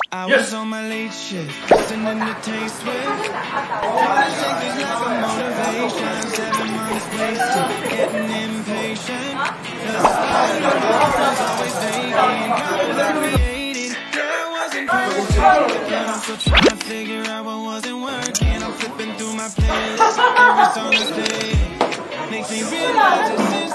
I was on my late shift, listening to Taste Swift. Trying to shake this like a motivation. 7 months wasted, getting impatient. Cause the started was always vacant. Problems I created, yeah, I wasn't perfect. But I'm still trying to figure out what wasn't working. I'm flipping through my playlist, every song is playing makes me realize this is